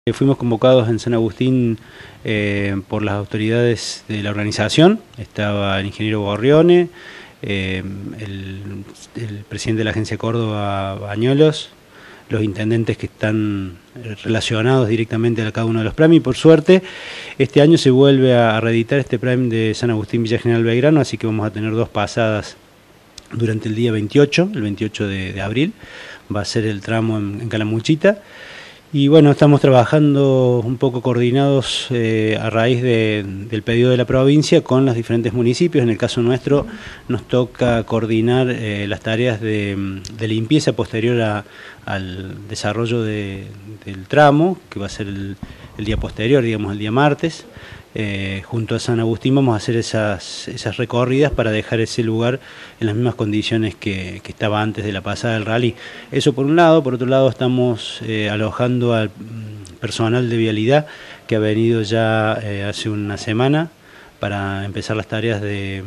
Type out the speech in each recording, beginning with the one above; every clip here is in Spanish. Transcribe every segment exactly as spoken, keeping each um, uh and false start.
Fuimos convocados en San Agustín eh, por las autoridades de la organización. Estaba el ingeniero Borrione, eh, el, el presidente de la Agencia Córdoba, Bañolos, los intendentes que están relacionados directamente a cada uno de los Prime, y por suerte este año se vuelve a reeditar este Prime de San Agustín Villa General Belgrano, así que vamos a tener dos pasadas durante el día veintiocho, el veintiocho de, de abril, va a ser el tramo en, en Calamuchita. Y bueno, estamos trabajando un poco coordinados eh, a raíz de, del pedido de la provincia con los diferentes municipios. En el caso nuestro nos toca coordinar eh, las tareas de, de limpieza posterior a, al desarrollo de, del tramo, que va a ser el, el día posterior, digamos el día martes. Eh, junto a San Agustín vamos a hacer esas, esas recorridas para dejar ese lugar en las mismas condiciones que, que estaba antes de la pasada del rally. Eso por un lado. Por otro lado, estamos eh, alojando al personal de vialidad que ha venido ya eh, hace una semana para empezar las tareas de,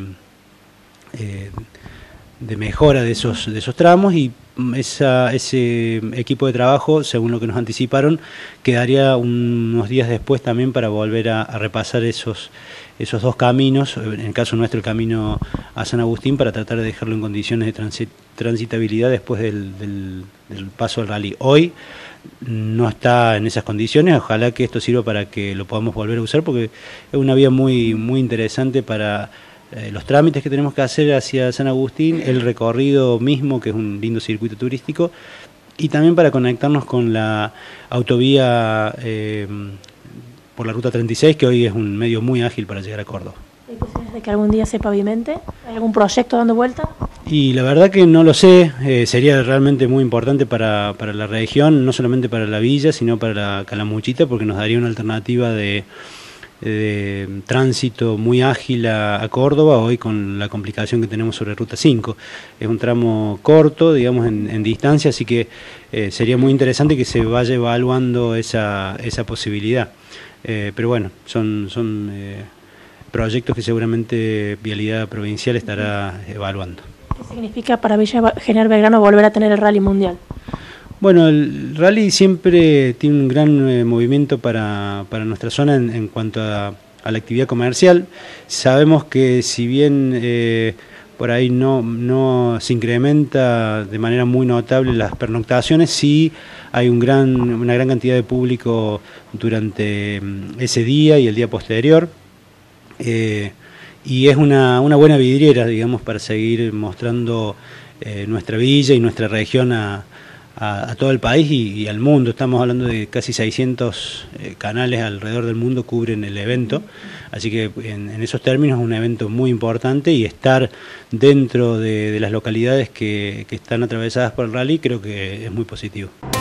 eh, de mejora de esos, de esos tramos, y esa, ese equipo de trabajo, según lo que nos anticiparon, quedaría unos días después también para volver a, a repasar esos, esos dos caminos, en el caso nuestro el camino a San Agustín, para tratar de dejarlo en condiciones de transit, transitabilidad después del, del, del paso del rally. Hoy no está en esas condiciones, ojalá que esto sirva para que lo podamos volver a usar, porque es una vía muy, muy interesante para Eh, los trámites que tenemos que hacer hacia San Agustín, el recorrido mismo, que es un lindo circuito turístico, y también para conectarnos con la autovía eh, por la ruta treinta y seis, que hoy es un medio muy ágil para llegar a Córdoba. ¿Hay posibilidades de que algún día se pavimente? ¿Hay algún proyecto dando vuelta? Y la verdad que no lo sé, eh, sería realmente muy importante para, para la región, no solamente para la villa, sino para la Calamuchita, porque nos daría una alternativa de... de tránsito muy ágil a, a Córdoba, hoy con la complicación que tenemos sobre Ruta cinco. Es un tramo corto, digamos, en, en distancia, así que eh, sería muy interesante que se vaya evaluando esa, esa posibilidad. Eh, pero bueno, son, son eh, proyectos que seguramente Vialidad Provincial estará evaluando. ¿Qué significa para Villa General Belgrano volver a tener el rally mundial? Bueno, el rally siempre tiene un gran eh, movimiento para, para nuestra zona en, en cuanto a, a la actividad comercial. Sabemos que si bien eh, por ahí no, no se incrementa de manera muy notable las pernoctaciones, sí hay un gran, una gran cantidad de público durante ese día y el día posterior. Eh, y es una, una buena vidriera, digamos, para seguir mostrando eh, nuestra villa y nuestra región a A, a todo el país y, y al mundo. Estamos hablando de casi seiscientos eh, canales alrededor del mundo cubren el evento, así que en, en esos términos es un evento muy importante, y estar dentro de, de las localidades que, que están atravesadas por el rally creo que es muy positivo.